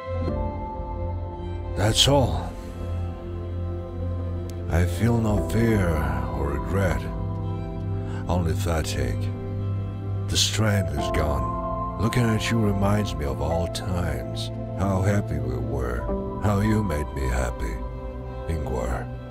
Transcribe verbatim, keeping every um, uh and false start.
That's all. I feel no fear or regret, only fatigue. The strength is gone. Looking at you reminds me of all times, how happy we were, how you made me happy. Ingvar.